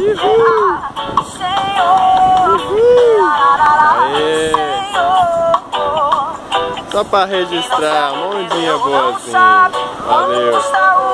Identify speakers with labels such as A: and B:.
A: Aê. Só pra registrar, uma ondinha boa assim. Valeu.